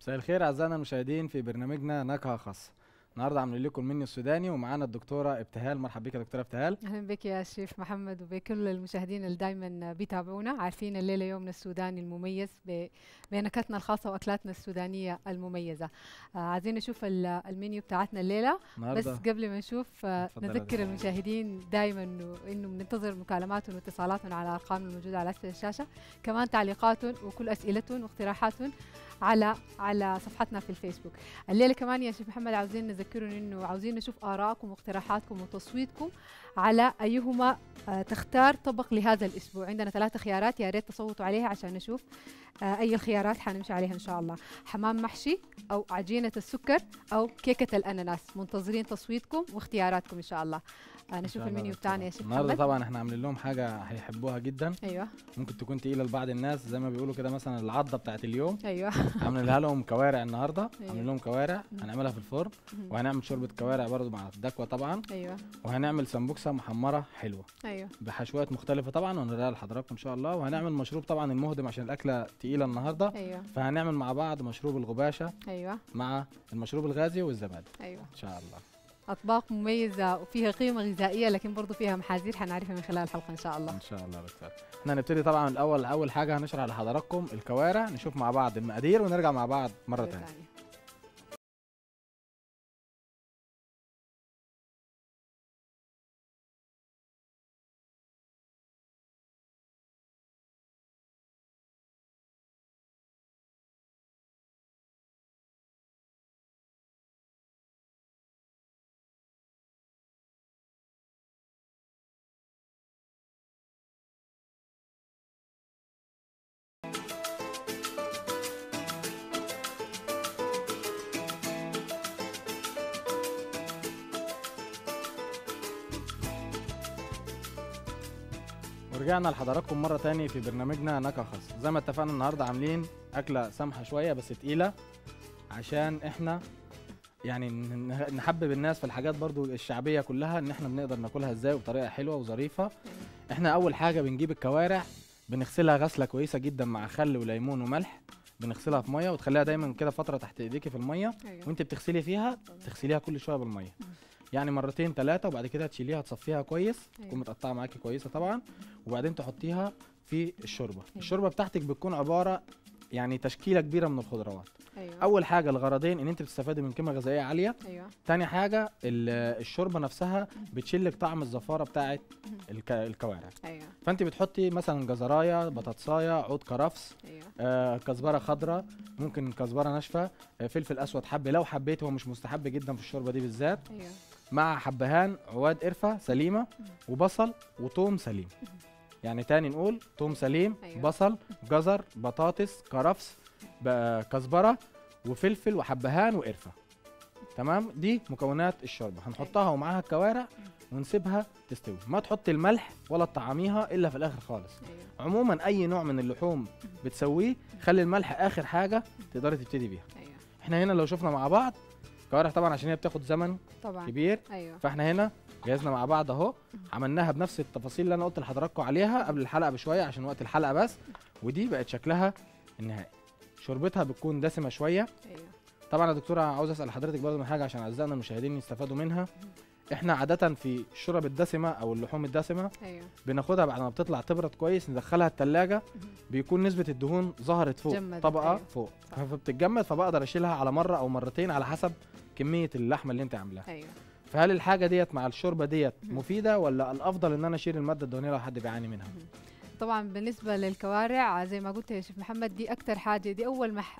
مساء الخير اعزائنا المشاهدين في برنامجنا نكهه خاصه. النهارده عاملين لكم المنيو السوداني ومعانا الدكتوره ابتهال. مرحبا بك يا دكتوره ابتهال. أهلا بك يا شيف محمد وبكل المشاهدين اللي دايما بيتابعونا. عارفين الليلة يومنا السوداني المميز بنكهتنا الخاصة وأكلاتنا السودانية المميزة. عايزين نشوف المنيو بتاعتنا الليلة. بس النهارده قبل ما نشوف اتفضل يا نذكر دكتورة. المشاهدين دايما إنه بننتظر مكالماتهم واتصالاتهم على الأرقام الموجودة على أسفل الشاشة، كمان تعليقاتهم وكل أسئلتهم واقتراحاتهم على صفحتنا في الفيسبوك. الليله كمان يا شيخ محمد عاوزين نذكرهم انه عاوزين نشوف ارائكم واقتراحاتكم وتصويتكم على ايهما تختار طبق لهذا الاسبوع. عندنا 3 خيارات، يا ريت تصوتوا عليها عشان نشوف اي الخيارات حنمشي عليها ان شاء الله. حمام محشي او عجينه السكر او كيكه الاناناس. منتظرين تصويتكم واختياراتكم ان شاء الله. ان نشوف شاء الله المنيو يا دكتورة. بتاعنا يا شيخ النهارده محمد. طبعا احنا عاملين لهم حاجه هيحبوها جدا. ايوه ممكن تكون تقيله لبعض الناس زي ما بيقولوا كده، مثلا العضه بتاعت اليوم. ايوه عاملينها لهم كوارع النهارده. أيوة. عاملين لهم كوارع هنعملها في الفرن، وهنعمل شوربه كوارع برضو مع الدكوه طبعا، ايوه وهنعمل سمبوكسه محمره حلوه ايوه بحشوات مختلفه طبعا ونوريها لحضراتكم ان شاء الله. وهنعمل مشروب طبعا المهضم عشان الاكله تقيله النهارده، ايوه فهنعمل مع بعض مشروب الغباشه ايوه مع المشروب الغازي والزبادي ايوه. ان شاء الله. أطباق مميزة وفيها قيمة غذائية لكن برضو فيها محاذير حنعرفها من خلال الحلقة إن شاء الله. ان شاء الله يا دكتور. احنا هنبتدي طبعا الاول، اول حاجه هنشرح لحضراتكم الكوارع، نشوف مع بعض المقادير ونرجع مع بعض مره ثانيه. ورجعنا لحضراتكم مره تاني في برنامجنا نكهه خاصه. زي ما اتفقنا النهارده عاملين اكله سمحه شويه بس تقيله، عشان احنا يعني نحبب الناس في الحاجات برضو الشعبيه كلها، ان احنا بنقدر ناكلها ازاي وبطريقه حلوه وظريفه. احنا اول حاجه بنجيب الكوارع، بنغسلها غسله كويسه جدا مع خل وليمون وملح. بنغسلها في ميه وتخليها دايما كده فتره تحت ايديكي في الميه، أيوة. وانت بتغسلي فيها تغسليها كل شويه بالميه، يعني مرتين 3، وبعد كده تشيليها تصفيها كويس، أيوة. تكون متقطعه معاكي كويسه طبعا، وبعدين تحطيها في الشوربه. أيوة. الشوربه بتاعتك بتكون عباره يعني تشكيله كبيره من الخضروات. أيوة. اول حاجه الغرضين ان انت بتستفادي من قيمه غذائيه عاليه. أيوة. تاني حاجه الشوربه نفسها بتشيلك طعم الزفاره بتاعه الكوارع. أيوة. فانت بتحطي مثلا جزرايه، بطاطسايه، عود كرفس، أيوة. كزبره خضراء، ممكن كزبره ناشفه، فلفل اسود حبه لو حبيت، هو مش مستحب جدا في الشوربه دي بالذات، أيوة. مع حبهان عواد قرفه سليمه، وبصل وثوم سليم. يعني تاني نقول ثوم سليم، أيوة. بصل، جزر، بطاطس، كرفس، كزبره وفلفل وحبهان وقرفه. تمام، دي مكونات الشوربه. هنحطها ومعاها الكوارع ونسيبها تستوي. ما تحطي الملح ولا تطعميها الا في الاخر خالص. أيوة. عموما اي نوع من اللحوم بتسويه خلي الملح اخر حاجه تقدري تبتدي بيها. أيوة. احنا هنا لو شفنا مع بعض كوارع طبعا عشان هي بتاخد زمن طبعا. كبير، أيوة. فاحنا هنا جهزنا مع بعض اهو، عملناها بنفس التفاصيل اللي انا قلت لحضراتكم عليها قبل الحلقه بشويه عشان وقت الحلقه بس، ودي بقت شكلها النهائي. شوربتها بتكون دسمه شويه. أيوة. طبعا يا دكتوره عاوز اسال حضرتك برضه من حاجه عشان اعزائنا المشاهدين يستفادوا منها. احنا عاده في الشورب الدسمه او اللحوم الدسمه أيوة. بناخدها بعد ما بتطلع تبرد كويس، ندخلها التلاجة، بيكون نسبة الدهون ظهرت فوق جمدت. طبقة أيوة. فوق، صح. فبتتجمد، فبقدر اشيلها على مرة او مرتين على حسب كمية اللحمة اللي انت عاملاها. أيوة. فهل الحاجة ديت مع الشوربة ديت مفيدة، ولا الافضل ان انا اشيل المادة الدهنية لو حد بيعاني منها؟ طبعا بالنسبة للكوارع زي ما قلت يا شيخ محمد، دي أكتر حاجة، دي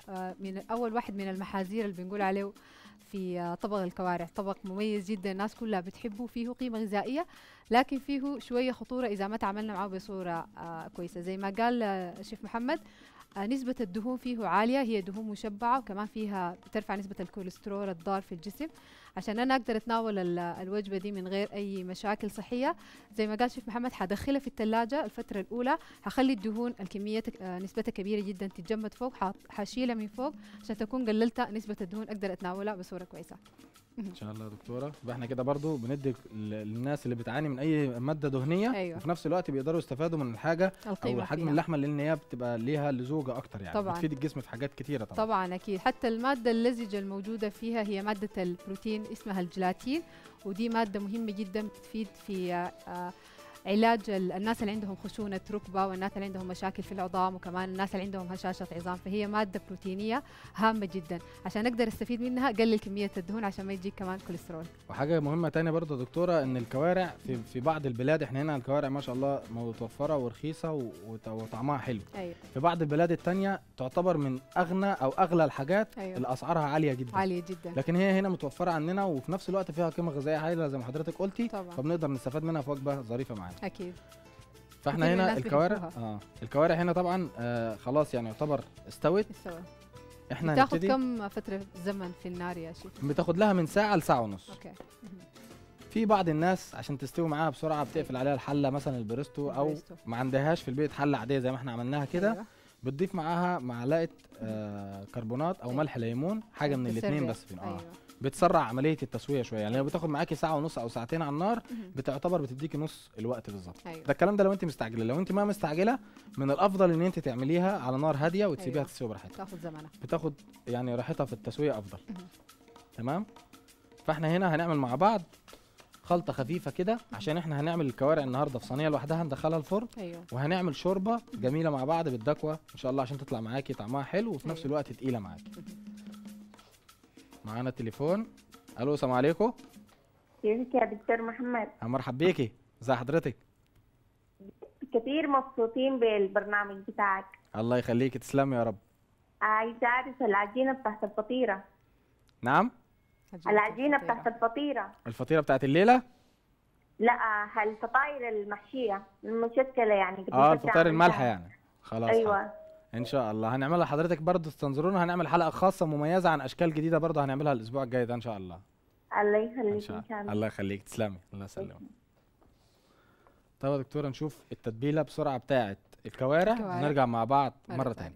أول واحد من المحاذير اللي بنقول عليه في طبق الكوارع. طبق مميز جدا، الناس كلها بتحبه، فيه قيمة غذائية لكن فيه شوية خطورة إذا ما تعاملنا معه بصورة كويسة. زي ما قال شيخ محمد، نسبة الدهون فيه عالية، هي دهون مشبعة، وكمان فيها بترفع نسبة الكوليسترول الضار في الجسم. عشان أنا أقدر أتناول الوجبة دي من غير أي مشاكل صحية، زي ما قال شيخ محمد، حدخلها في الثلاجة الفترة الأولى، حخلي الدهون الكمية نسبتها كبيرة جدا تتجمد فوق، حشيلها من فوق عشان تكون قللت نسبة الدهون، أقدر أتناولها بصورة كويسة. ان شاء الله يا دكتوره. يبقى احنا كده برضو بندي للناس اللي بتعاني من اي ماده دهنيه، أيوة. وفي نفس الوقت بيقدروا يستفادوا من الحاجه او القيمة حجم فيها. اللحمه، لان هي بتبقى ليها لزوجه اكتر، يعني طبعاً. بتفيد الجسم في حاجات كتيره طبعا. طبعا اكيد. حتى الماده اللزجه الموجوده فيها هي ماده البروتين اسمها الجيلاتين، ودي ماده مهمه جدا بتفيد في علاج الناس اللي عندهم خشونه ركبه، والناس اللي عندهم مشاكل في العظام، وكمان الناس اللي عندهم هشاشه عظام. فهي ماده بروتينيه هامه جدا، عشان اقدر استفيد منها قلل كميه الدهون عشان ما يجيك كمان كوليسترول. وحاجه مهمه تانية برضو يا دكتوره، ان الكوارع في بعض البلاد، احنا هنا الكوارع ما شاء الله متوفره ورخيصه وطعمها حلو. ايوه. في بعض البلاد التانية تعتبر من اغنى او اغلى الحاجات، أيوة. اللي اسعارها عاليه جدا. عاليه جدا. لكن هي هنا متوفره عندنا، وفي نفس الوقت فيها قيمه غذائيه هائله زي ما حضرتك قلتي. طبعا. فبنقدر نستفاد منها في وجبه ظريفه معانا. اكيد. فاحنا كتير من هنا الناس الكوارع بيحبوها. الكوارع هنا طبعا خلاص يعني يعتبر استوت. استوى. احنا بتاخد هنبتدي. كم فتره زمن في النار يا شيف؟ بتاخد لها من ساعه لساعه ونص. اوكي. في بعض الناس عشان تستوي معاها بسرعه بتقفل عليها الحله مثلا البريستو، او البريستو. ما عندهاش في البيت حله عاديه زي ما احنا عملناها كده. أيوة. بتضيف معاها معلقه كربونات او أيوة. ملح ليمون، حاجه من الاثنين تسرع. بس فينا. أيوة. بتسرع عمليه التسويه شويه، يعني لو بتاخد معاكي ساعه ونص او ساعتين على النار بتعتبر بتديكي نص الوقت بالظبط. أيوة. ده الكلام ده لو انت مستعجله. لو انت ما مستعجله، من الافضل ان انت تعمليها على نار هاديه وتسيبيها أيوة. تستوي براحتها. تاخد زمنها. بتاخد يعني راحتها في التسويه افضل. تمام. فاحنا هنا هنعمل مع بعض خلطه خفيفه كده، عشان احنا هنعمل الكوارع النهارده في صينيه لوحدها ندخلها الفرن. ايوه. وهنعمل شوربه جميله مع بعض بالدكوه ان شاء الله، عشان تطلع معاكي طعمها حلو وفي نفس أيوة. الوقت تقيله معاكي. معانا تليفون. الو، السلام عليكم. كيفك يا دكتور محمد؟ مرحب بيكي، ازي حضرتك؟ كثير مبسوطين بالبرنامج بتاعك. الله يخليكي، تسلمي يا رب. عايزة أعرف العجينة بتاعت الفطيرة. نعم. العجينة بتاعت الفطيرة. الفطيره بتاعت الليله؟ لا، الفطاير المحشية المشكلة يعني. الفطاير المالحه يعني. خلاص. أيوة. ان شاء الله هنعملها لحضرتك برضه، استنظرونا. هنعمل حلقه خاصه مميزه عن اشكال جديده برضه، هنعملها الاسبوع الجاي ده ان شاء الله. الله ان يخليك شاء إن شاء الله. الله. الله يخليك، تسلمي، الله يسلمك. طب يا دكتوره نشوف التتبيله بسرعه بتاعت الكوارع ونرجع مع بعض مره تانية.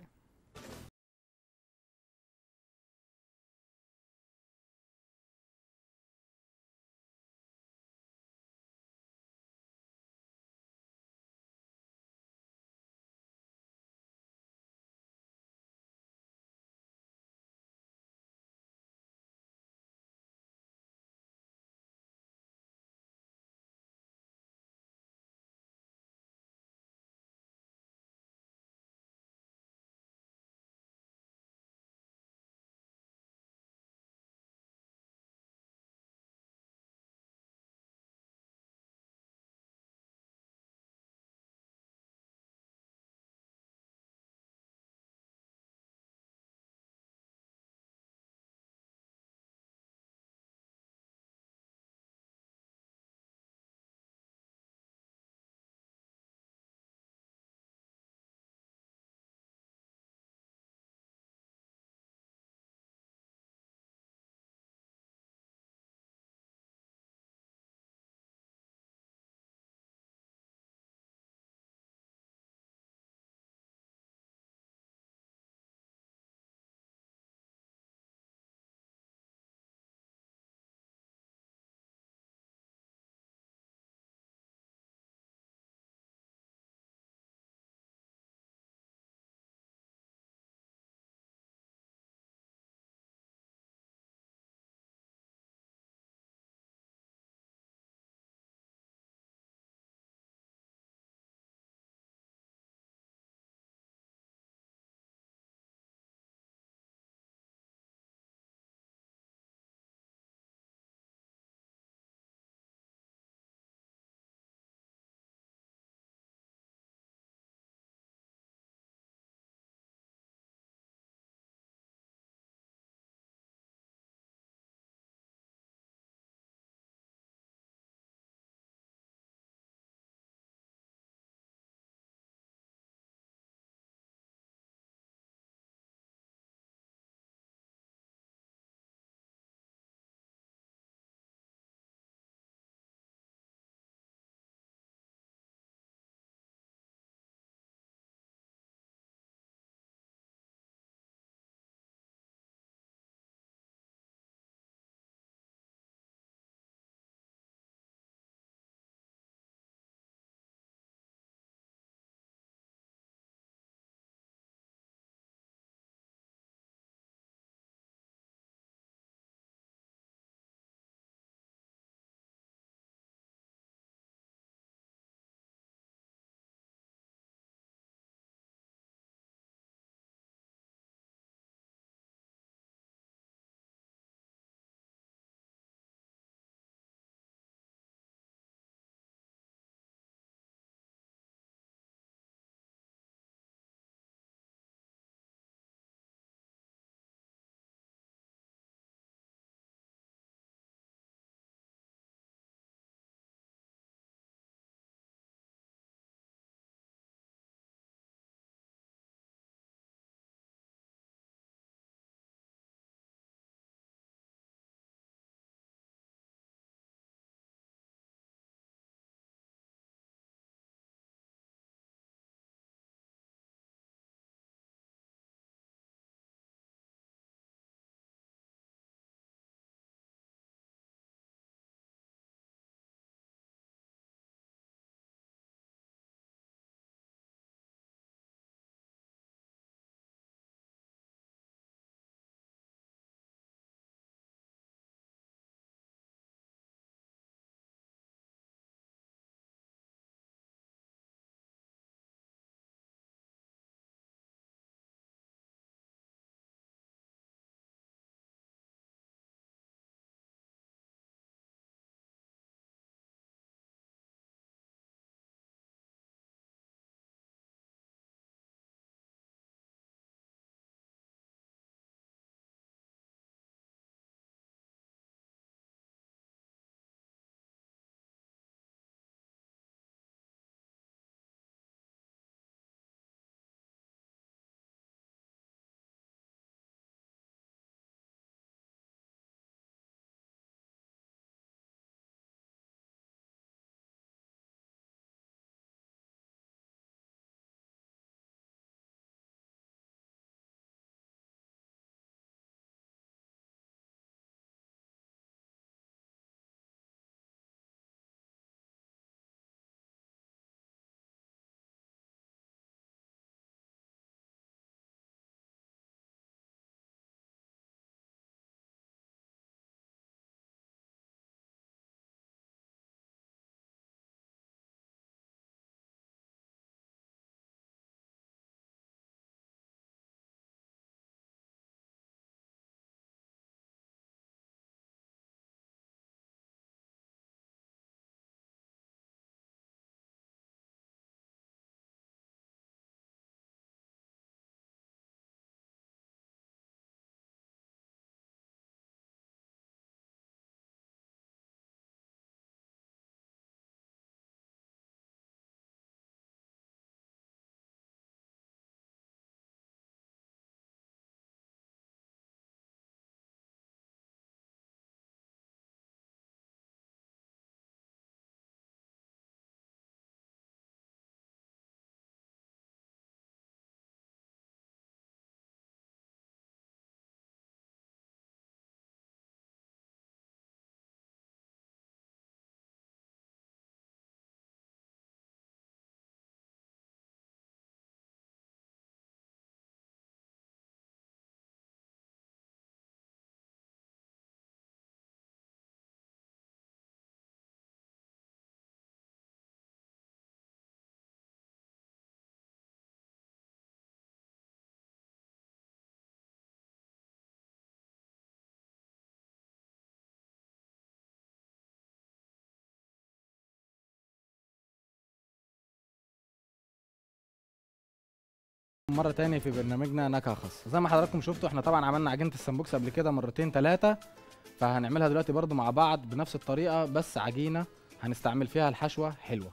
مره تاني في برنامجنا نكهه خاصه. زي ما حضراتكم شفتوا احنا طبعا عملنا عجينه السمبوكس قبل كده مرتين 3، فهنعملها دلوقتي برضو مع بعض بنفس الطريقه، بس عجينه هنستعمل فيها الحشوه حلوه.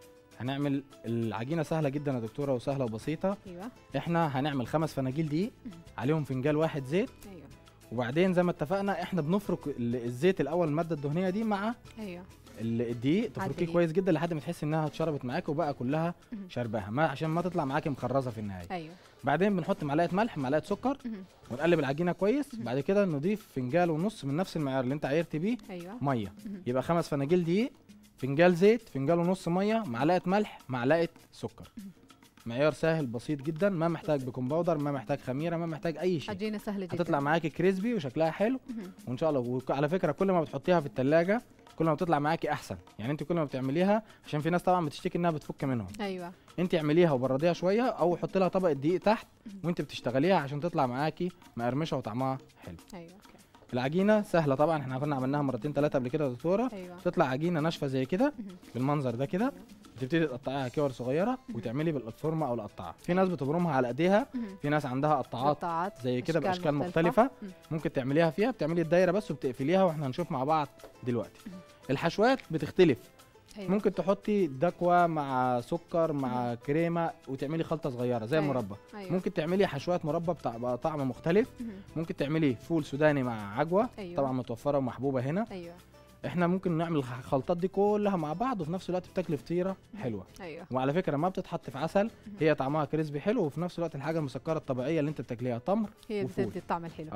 هنعمل العجينه سهله جدا يا دكتوره وسهله وبسيطه. ايوه. احنا هنعمل 5 فناجيل دقيق عليهم فنجان واحد زيت. ايوه. وبعدين زي ما اتفقنا احنا بنفرك الزيت الاول، الماده الدهنيه دي مع ايوه. الدقيق، تفركيه الدقيق. كويس جدا لحد ما تحسي انها اتشربت معاكي وبقى كلها شرباها، ما عشان ما تطلع معاكي مخرزه في النهايه. ايوه. بعدين بنحط معلقه ملح معلقه سكر ونقلب العجينه كويس. بعد كده نضيف فنجان ونص من نفس المعيار اللي انت عايرتي بيه ايوه. ميه. يبقى 5 فناجيل دقيق، فنجان زيت، فنجان ونص ميه، معلقه ملح، معلقه سكر. معيار سهل بسيط جدا، ما محتاج بيكنج باودر، ما محتاج خميره، ما محتاج اي شيء. عجينه سهله جدا، هتطلع معاكي كريسبي وشكلها حلو وان شاء الله. وعلى فكره كل ما بتحطيها في التلاجة كل ما بتطلع معاكي احسن. يعني انت كل ما بتعمليها، عشان في ناس طبعا بتشتكي انها بتفك منهم، ايوه. انت اعمليها وبرديها شويه او حطي لها طبقه دقيق تحت وانت بتشتغليها عشان تطلع معاكي مقرمشه وطعمها حلو. ايوه. اوكي. العجينه سهله طبعا، احنا كنا عملناها مرتين 3 قبل كده يا دكتوره. ايوه. تطلع عجينه ناشفه زي كده بالمنظر ده كده. تبتدي تقطعيها كور صغيره وتعملي بالفورمه او القطاعه. في ناس بتبرمها على ايديها، في ناس عندها قطاعات زي كده باشكال مختلفه ممكن تعمليها فيها. بتعملي الدايره بس وبتقفليها، واحنا هنشوف مع بعض دلوقتي. الحشوات بتختلف. أيوة. ممكن تحطي دكوه مع سكر مع كريمه وتعملي خلطه صغيره زي أيوة. المربى. أيوة. ممكن تعملي حشوات مربى بقى طعم مختلف. ممكن تعملي فول سوداني مع عجوه. أيوة. طبعا متوفره ومحبوبه هنا. ايوه. احنا ممكن نعمل الخلطات دي كلها مع بعض وفي نفس الوقت بتاكلي فطيره حلوه. ايوه. وعلى فكره ما بتتحط في عسل، هي طعمها كريسبي حلو، وفي نفس الوقت الحاجه المسكره الطبيعيه اللي انت بتاكليها تمر هي وفول. بتدي الطعم الحلو.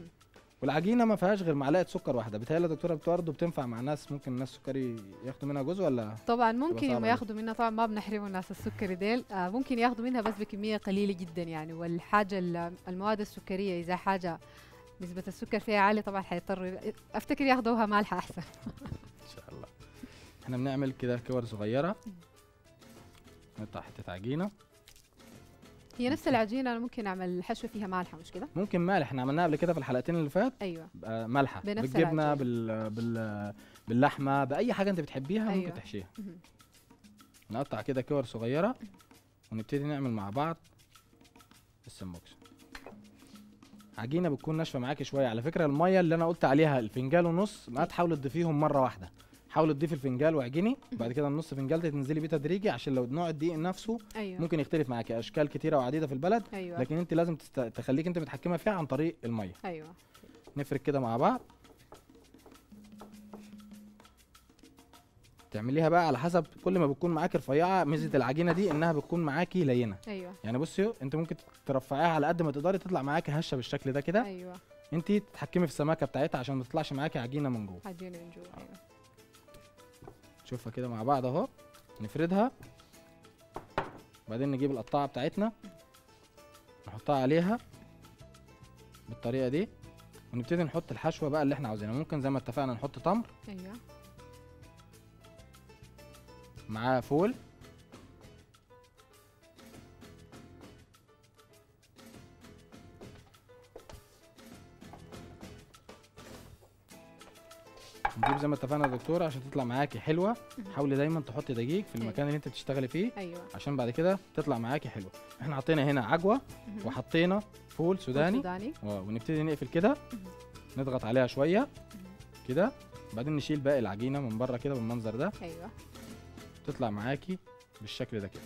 والعجينه ما فيهاش غير معلقه سكر واحده. بتهيألي يا دكتوره برضه بتنفع مع ناس، ممكن الناس سكري ياخدوا منها جزء ولا؟ طبعا ممكن صعبة يوم دي. ياخدوا منها، طبعا ما بنحرموا الناس السكري ديل، ممكن ياخدوا منها بس بكميه قليله جدا يعني. والحاجه المواد السكريه اذا حاجه نسبه السكر فيها عاليه طبعا حيضطروا افتكر ياخدوها مالحه احسن. ان شاء الله. احنا بنعمل كده كور صغيره، نقطع حته عجينه. هي نفس العجينه انا ممكن اعمل الحشوه فيها مالحه مش كده؟ ممكن مالح، احنا عملناها قبل كده في الحلقتين اللي فات. ايوه. مالحه بنفس بالجبنه العجينة. باللحمه، باي حاجه انت بتحبيها. أيوة. ممكن تحشيها. نقطع كده كور صغيره ونبتدي نعمل مع بعض السمبوكس. عجينه بتكون ناشفه معاكي شويه. على فكره الميه اللي انا قلت عليها الفنجان ونص ما تحاولي تضيفيهم مره واحده، حاولي تضيفي الفنجان واعجني، بعد كده النص فنجان تنزلي بيه تدريجي عشان لو نوع الدقيق نفسه ايوه. ممكن يختلف معاكي. اشكال كتيره وعديده في البلد. ايوه. لكن انت لازم تخليك انت متحكمه فيها عن طريق الميه. ايوه. نفرك كده مع بعض. تعمليها بقى على حسب، كل ما بتكون معاكي رفيعه ميزه العجينه دي انها بتكون معاكي لينه. ايوه. يعني بصي انت ممكن ترفعيها على قد ما تقدري تطلع معاكي هشه بالشكل ده كده. ايوه. انت تتحكمي في السماكه بتاعتها عشان ما تطلعش معاكي عجينه من جوه. عجينه من جوه. ايوه. نشوفها كده مع بعض اهو. نفردها، بعدين نجيب القطاعه بتاعتنا نحطها عليها بالطريقه دي ونبتدي نحط الحشوه بقى اللي احنا عاوزينها. ممكن زي ما اتفقنا نحط تمر ايوه. معاه فول، نجيب زي ما اتفقنا يا دكتوره عشان تطلع معاكي حلوه. حاولي دايما تحطي دقيق في المكان اللي انت بتشتغلي فيه ايوه. عشان بعد كده تطلع معاكي حلوه. احنا حطينا هنا عجوه وحطينا فول سوداني. ونبتدي نقفل كده، نضغط عليها شويه كده، بعدين نشيل باقي العجينه من بره كده بالمنظر ده. ايوه. تطلع معاكي بالشكل ده كده.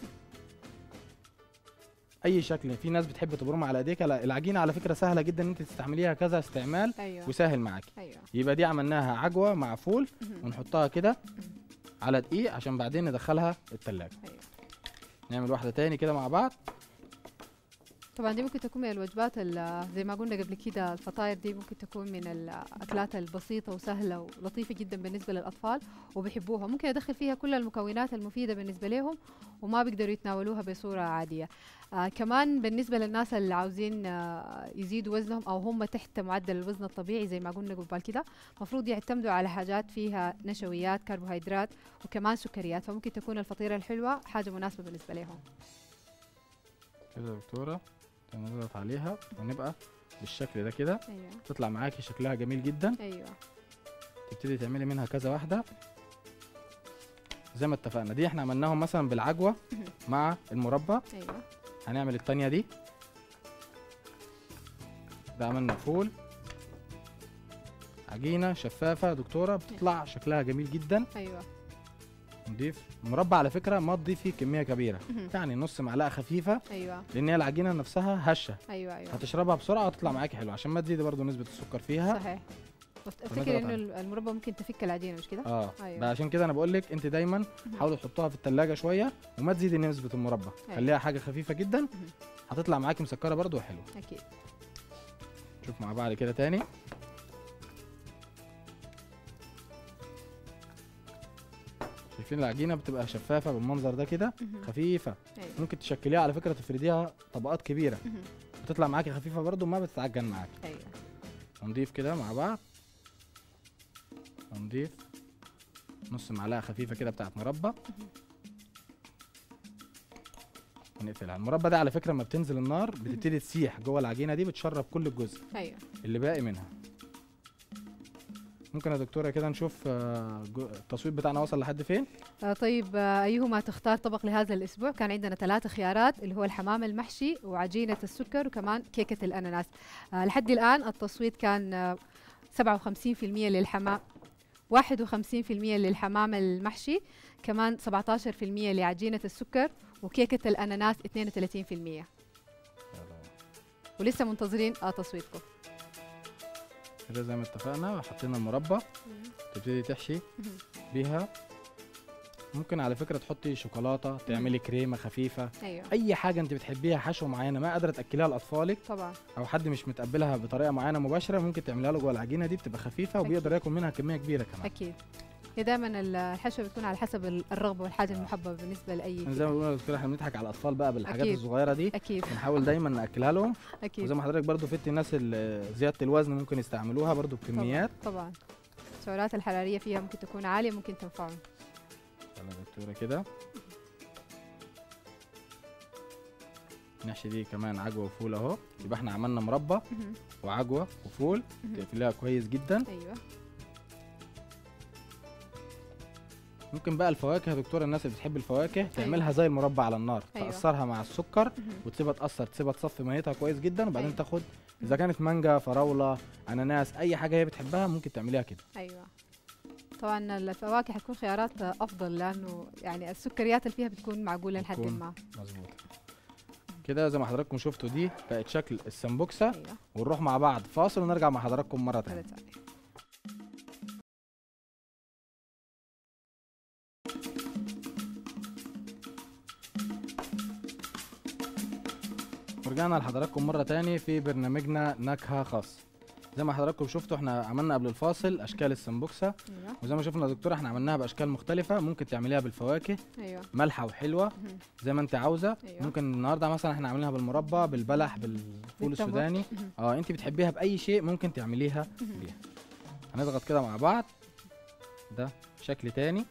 اي شكل. في ناس بتحب تبرمها على ايديك. العجينه على فكره سهله جدا ان انت تستعمليها كذا استعمال. ايوه. وسهل معاكي. ايوه. يبقى دي عملناها عجوه مع فول ونحطها كده على دقيق عشان بعدين ندخلها التلاجة. ايوه. نعمل واحده تاني كده مع بعض. طبعا دي ممكن تكون من الوجبات زي ما قلنا قبل كده، الفطاير دي ممكن تكون من الاكلات البسيطه وسهله ولطيفه جدا بالنسبه للاطفال وبيحبوها. ممكن ادخل فيها كل المكونات المفيده بالنسبه لهم وما بيقدروا يتناولوها بصوره عاديه. كمان بالنسبه للناس اللي عاوزين يزيدوا وزنهم او هم تحت معدل الوزن الطبيعي زي ما قلنا قبل كده، المفروض يعتمدوا على حاجات فيها نشويات، كربوهيدرات وكمان سكريات، فممكن تكون الفطيره الحلوه حاجه مناسبه بالنسبه لهم. كده يا دكتوره نضغط عليها ونبقى بالشكل ده كده. ايوه. تطلع معاكي شكلها جميل جدا. ايوه. تبتدي تعملي منها كذا واحده زي ما اتفقنا. دي احنا عملناهم مثلا بالعجوه مع المربى. ايوه. هنعمل التانية دي ده عملنا فول، عجينه شفافه يا دكتوره بتطلع شكلها جميل جدا. ايوه. نضيف المربى على فكره ما تضيفي كميه كبيره، مهم. يعني نص معلقه خفيفه، ايوه لان هي العجينه نفسها هشه، ايوه ايوه هتشربها بسرعه وتطلع معاكي حلو، عشان ما تزيدي برضو نسبه السكر فيها. صحيح. بس افتكر ونضغط انه عليها. المربى ممكن تفك العجينه مش كده؟ ده ايوه عشان كده انا بقول لك انت دايما حاولي تحطوها في التلاجة شويه وما تزيدي نسبه المربى، أيوة. خليها حاجه خفيفه جدا، هتطلع معاكي مسكره برضو وحلوه. اكيد. نشوف مع بعض كده تاني. شايفين العجينه بتبقى شفافه بالمنظر ده كده، مهم. خفيفه، ايوه. ممكن تشكليها على فكره تفرديها طبقات كبيره، مهم. بتطلع معاكي خفيفه برضو ما بتتعجن معاكي. ايوه. ونضيف كده مع بعض، ونضيف نص معلقه خفيفه كده بتاعت مربى، ونقفلها. المربى ده على فكره لما بتنزل النار بتبتدي تسيح جوه العجينه دي، بتشرب كل الجزء ايوه. اللي باقي منها. ممكن يا دكتوره كده نشوف التصويت بتاعنا وصل لحد فين؟ طيب ايهما تختار طبق لهذا الاسبوع؟ كان عندنا 3 خيارات اللي هو الحمام المحشي وعجينه السكر وكمان كيكه الاناناس. لحد الان التصويت كان 57% للحمام، 51% للحمام المحشي، كمان 17% لعجينه السكر، وكيكه الاناناس 32%. ولسه منتظرين تصويتكم. كده زي ما اتفقنا حطينا المربى، تبتدي تحشي بيها. ممكن على فكره تحطي شوكولاته، تعملي كريمه خفيفه، ايوه اي حاجه انت بتحبيها حشو معينه ما قادره تاكليها لاطفالك، طبعا. او حد مش متقبلها بطريقه معينه مباشره، ممكن تعمليها له جوه العجينه دي، بتبقى خفيفه وبيقدر ياكل منها كميه كبيره كمان. اكيد. هي دايما الحشوه بتكون على حسب الرغبه والحاجه المحببه بالنسبه لاي زي ما بقول يا دكتور احنا بنضحك على الاطفال بقى بالحاجات أكيد. الصغيره دي، اكيد بنحاول دايما ناكلها لهم. اكيد. وزي ما حضرتك برضو فدتي الناس زياده الوزن ممكن يستعملوها برضو بكميات. طبعا السعرات الحراريه فيها ممكن تكون عاليه، ممكن تنفعهم. يلا يا دكتوره كده نحشي دي كمان عجوه وفول اهو، يبقى احنا عملنا مربى وعجوه وفول، تقفليها كويس جدا. ايوه. ممكن بقى الفواكه يا دكتوره، الناس اللي بتحب الفواكه تعملها زي المربى على النار، أيوة. تقصرها مع السكر وتسيبها تقصر، تسيبها تصفي ميتها كويس جدا، وبعدين أيوة. تاخد اذا كانت مانجا، فراوله، اناناس، اي حاجه هي بتحبها ممكن تعمليها كده. ايوه. طبعا الفواكه حتكون خيارات افضل، لانه يعني السكريات اللي فيها بتكون معقوله لحد بتكون ما. مظبوط. كده زي ما حضراتكم شفتوا دي بقت شكل السمبوكسه. ايوه. ونروح مع بعض فاصل ونرجع مع حضراتكم مره تانية. ورجعنا لحضراتكم مرة تاني في برنامجنا نكهة خاص. زي ما حضراتكم شفتوا احنا عملنا قبل الفاصل اشكال السمبوكسة، ايوه. وزي ما شفنا يا دكتور احنا عملناها باشكال مختلفة، ممكن تعمليها بالفواكه ايوه. مالحة وحلوة زي ما انت عاوزة. أيوة. ممكن النهارده مثلا احنا عاملينها بالمربى، بالبلح، بالفول السوداني، انت بتحبيها باي شيء ممكن تعمليها بيها. هنضغط كده مع بعض، ده شكل تاني.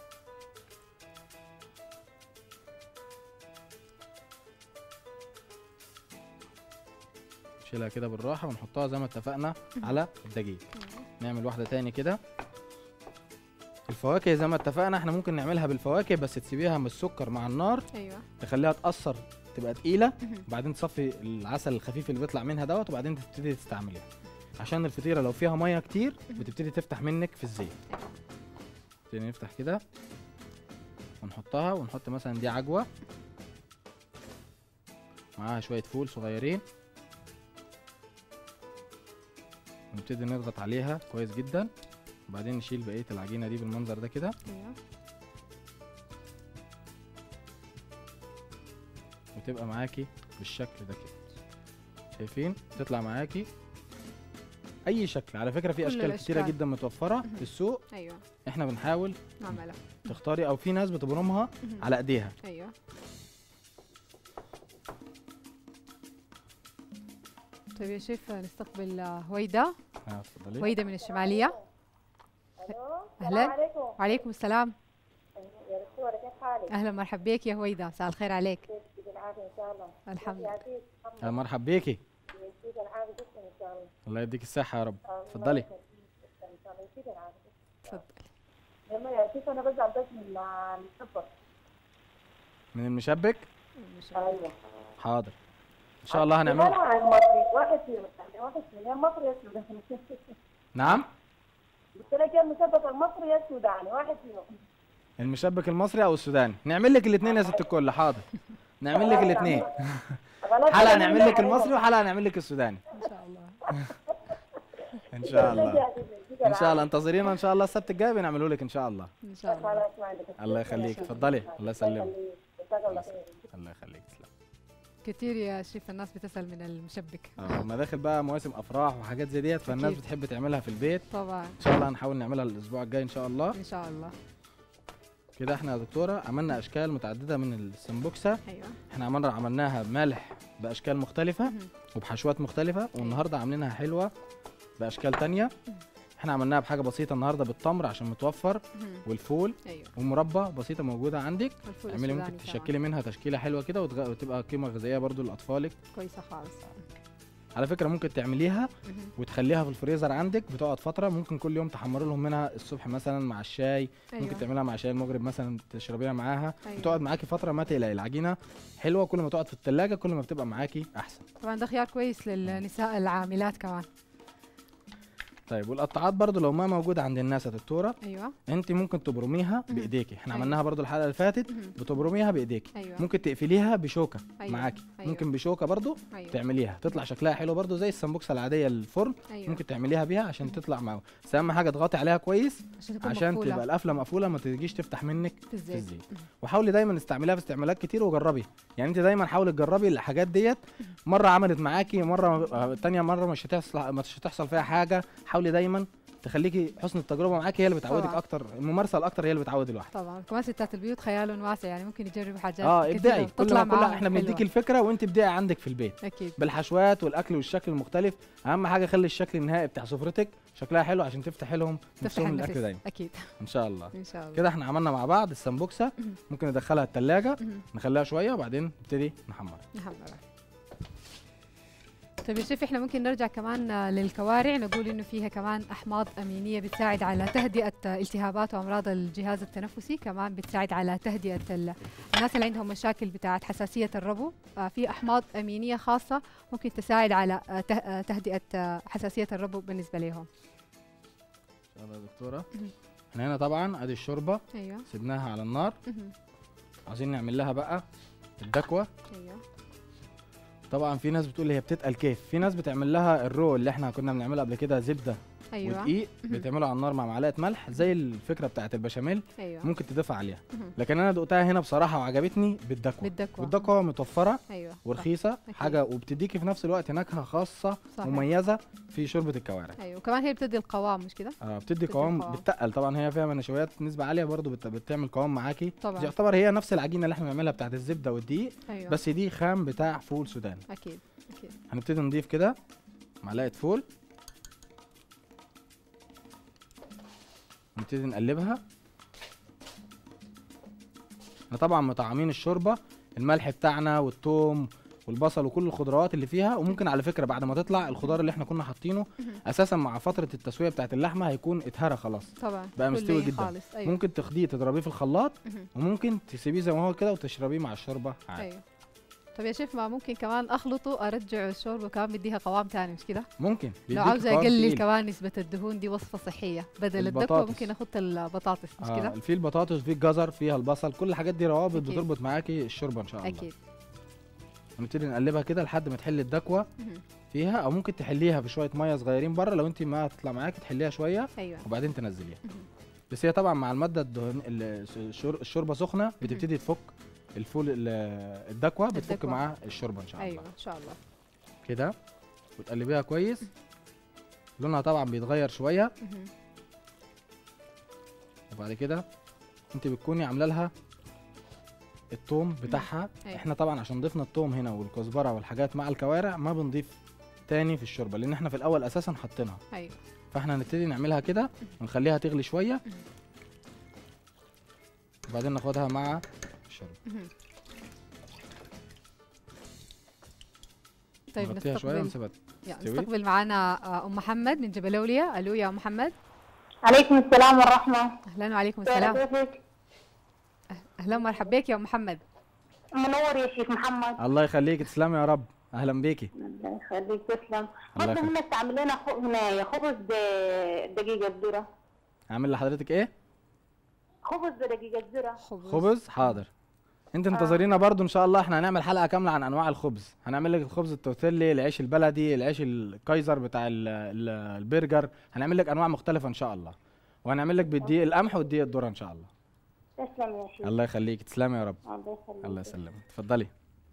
نشيلها كده بالراحة ونحطها زي ما اتفقنا على الدقيق. نعمل واحدة تاني كده. الفواكه زي ما اتفقنا احنا ممكن نعملها بالفواكه، بس تسيبيها من السكر مع النار، ايوه. تخليها تأثر تبقى تقيلة، وبعدين تصفي العسل الخفيف اللي بيطلع منها دوت، وبعدين تبتدي تستعمليها، عشان الفطيرة لو فيها مية كتير بتبتدي تفتح منك في الزيت. نبتدي نفتح كده ونحطها، ونحط مثلا دي عجوة معاها شوية فول صغيرين، ونبتدي نضغط عليها كويس جدا، وبعدين نشيل بقية العجينة دي بالمنظر ده كده، ايوه. وتبقى معاكي بالشكل ده كده. شايفين تطلع معاكي اي شكل. على فكرة في اشكال كتيرة جدا متوفرة في السوق، ايوه. احنا بنحاول نعملها. تختاري، او في ناس بتبرمها على ايديها. ايوه. طيب يا شيف نستقبل هويدا. اتفضلي. هويدا من الشمالية. اهلا. وعليكم السلام. يا دكتورة كيف حالك؟ اهلا مرحبا بك يا هويدا، مساء الخير عليك. يعطيك العافية إن شاء الله. الحمد لله. يا مرحب بيكي. يعطيك العافية جدا إن شاء الله. الله يديك الصحة يا رب. اتفضلي. إن شاء الله يعطيك العافية. تفضلي. يلا يا شيخ أنا بزعل بس من السفر. من المشبك؟ أيوه. حاضر ان شاء الله هنعمله. واحد فيهم يعني واحد فيهم يا مصري يا سوداني. نعم. قلت لك يا المسبك المصري يا السوداني، واحد فيهم. المشبك المصري او السوداني، نعمل لك الاثنين يا ست الكل. حاضر، نعمل لك الاثنين. حلقه نعمل لك المصري وحلقه نعمل لك السوداني. ان شاء الله. ان شاء الله. ان شاء الله انتظرينا ان شاء الله السبت الجاي بنعمله لك ان شاء الله. ان شاء الله. الله يخليك، اتفضلي. الله يسلمك. الله يخليك، تسلم. كتير يا شيف الناس بتسأل من المشبك. لما داخل بقى مواسم افراح وحاجات زي ديت، فالناس أكيد. بتحب تعملها في البيت. طبعا ان شاء الله هنحاول نعملها الاسبوع الجاي ان شاء الله. ان شاء الله. كده احنا يا دكتوره عملنا اشكال متعدده من السمبوكسه. ايوه. احنا مرة عملناها ملح باشكال مختلفه وبحشوات مختلفه، والنهارده عاملينها حلوه باشكال تانية. احنا عملناها بحاجه بسيطه النهارده بالتمر عشان متوفر، والفول، ايوه. ومربى بسيطه موجوده عندك. والفول اعملي ممكن السوداني تشكلي منها تشكيله حلوه كده وتبقى قيمه غذائيه برضو لاطفالك. كويسه خالص. على فكره ممكن تعمليها وتخليها في الفريزر عندك، بتقعد فتره. ممكن كل يوم تحمري لهم منها الصبح مثلا مع الشاي. أيوة. ممكن تعملها مع شاي المغرب مثلا تشربيها معاها. أيوة. بتقعد معاكي فتره ما تقلقي. العجينه حلوه، كل ما تقعد في الثلاجه كل ما بتبقى معاكي احسن. طبعا ده خيار كويس للنساء العاملات كمان. طيب والقطاعات برضو لو ما موجوده عند الناس يا دكتوره، ايوه. انت ممكن تبرميها بايديكي. احنا أيوة. عملناها برضو الحلقه اللي فاتت. بتبرميها بايديكي. أيوة. ممكن تقفليها بشوكه. أيوة. معاكي. أيوة. ممكن بشوكه برضو. أيوة. تعمليها تطلع شكلها حلو برضو زي السمبوكسه العاديه الفرن. أيوة. ممكن تعمليها بيها عشان تطلع معاها، بس اهم حاجه تضغطي عليها كويس عشان مقفولة. تبقى القفله مقفوله، ما تجيش تفتح منك في الزيت. وحاولي دايما استعمليها في استعمالات كتير وجربي. يعني انت دايما حاولي تجربي الحاجات ديت. مره عملت معاكي، مره تانية مره مش هتحصل فيها حاجه. حاولي دايما تخليكي حسن التجربه معاكي، هي اللي بتعودك طبعا. اكتر. الممارسه الاكتر هي اللي بتعود الواحد. طبعا كمان ستات البيوت خيال واسع، يعني ممكن يجربوا حاجات ابدعي. كل ما معاهم احنا بنديكي الفكره وانت ابدعي عندك في البيت. اكيد. بالحشوات والاكل والشكل المختلف. اهم حاجه خلي الشكل النهائي بتاع سفرتك شكلها حلو عشان تفتحي لهم نفسهم الاكل دايما. اكيد ان شاء الله. ان شاء الله. كده احنا عملنا مع بعض السمبوكسه. ممكن ندخلها الثلاجه نخليها شويه وبعدين نبتدي نحمرها. طيب يا شيف، احنا ممكن نرجع كمان للكوارع، نقول انه فيها كمان احماض امينيه بتساعد على تهدئه التهابات وامراض الجهاز التنفسي، كمان بتساعد على تهدئه الناس اللي عندهم مشاكل بتاعه حساسيه الربو. في احماض امينيه خاصه ممكن تساعد على تهدئه حساسيه الربو بالنسبه لهم. ان شاء الله يا دكتوره. احنا هنا طبعا ادي الشوربه. ايوه. سيبناها على النار. عايزين نعمل لها بقى الدكوه. ايوه. طبعا في ناس بتقول هي بتتقل كيف. في ناس بتعمل لها الرو اللي احنا كنا بنعمله قبل كده، زبده ايوه. ودقيق. بتعمله على النار مع معلقه ملح زي الفكره بتاعه البشاميل. ايوه. ممكن تضيفها عليها. لكن انا دقتها هنا بصراحه وعجبتني بالدكوه. والدكوه متوفره. ايوه. ورخيصه حاجه، وبتديكي في نفس الوقت نكهه خاصه. صحيح. مميزه في شوربه الكوارع. ايوه. وكمان هي بتدي القوام، مش كده؟ بتدي قوام. بتتقل طبعا، هي فيها نشويات نسبه عاليه برضو بتعمل قوام معاكي. طبعا. يعتبر هي نفس العجينه اللي احنا بنعملها بتاعه الزبده والدقيق. أيوة. بس دي خام بتاع فول سوداني. اكيد. هنبتدي نضيف كده معلقه فول. نبتدي نقلبها. احنا طبعا مطعمين الشوربه الملح بتاعنا والثوم والبصل وكل الخضروات اللي فيها. وممكن على فكره بعد ما تطلع الخضار اللي احنا كنا حاطينه اساسا مع فتره التسويه بتاعت اللحمه هيكون اتهرى خلاص. طبعا بقى مستوي جدا. أيوة. ممكن تاخديه تضربيه في الخلاط. وممكن تسيبيه زي ما هو كده وتشربيه مع الشوربه عادي. أيوة. طب يا شيف، ما ممكن كمان اخلطه ارجعه الشوربه وكمان بديها قوام ثاني، مش كده؟ ممكن. لو عاوزه اقلل كمان نسبه الدهون، دي وصفه صحيه. بدل الدكوه ممكن احط البطاطس، مش كده؟ في البطاطس، في الجزر، فيها البصل، كل الحاجات دي روابط بتربط معاكي الشوربه ان شاء الله. اكيد. نبتدي نقلبها كده لحد ما تحل الدكوه فيها، او ممكن تحليها بشويه ميه صغيرين بره لو انت ما هتطلع معاكي تحليها شويه. أيوة. وبعدين تنزليها. بس هي طبعا مع الماده الشوربه سخنه بتبتدي تفك الفول الدكوه بتفك معاه الشوربه ان شاء الله. ايوه ان شاء الله. كده وتقلبيها كويس. لونها طبعا بيتغير شويه. وبعد كده انت بتكوني عامله لها الثوم بتاعها. احنا طبعا عشان ضفنا الثوم هنا والكزبره والحاجات مع الكوارع ما بنضيف تاني في الشوربه، لان احنا في الاول اساسا حاطينها. ايوه. فاحنا هنبتدي نعملها كده ونخليها تغلي شويه. وبعدين ناخدها مع الشوربه. طيب نستقبل معانا ام محمد من جبلوليا. الو يا ام محمد. عليكم السلام والرحمه. اهلا وعليكم السلام. اهلا ومرحبا بك يا ام محمد. منور يا شيخ محمد. الله يخليك، تسلمي يا رب. اهلا بيكي. الله يخليك، تسلم. الله برضه يخليك. هناك تعمل لنا هنا خبز بدقيقة ذرة. عامل لحضرتك ايه؟ خبز بدقيقة ذرة. خبز، حاضر. انت انتظرينا برضو ان شاء الله، احنا هنعمل حلقه كامله عن انواع الخبز. هنعمل لك الخبز التورتيلي، العيش البلدي، العيش الكايزر بتاع البرجر. هنعمل لك انواع مختلفه ان شاء الله، وهنعمل لك بالدقيق القمح والدقيق الذره ان شاء الله. تسلم يا شيخ. الله يخليك، تسلمي يا رب. الله يخليك. الله يسلمك، اتفضلي.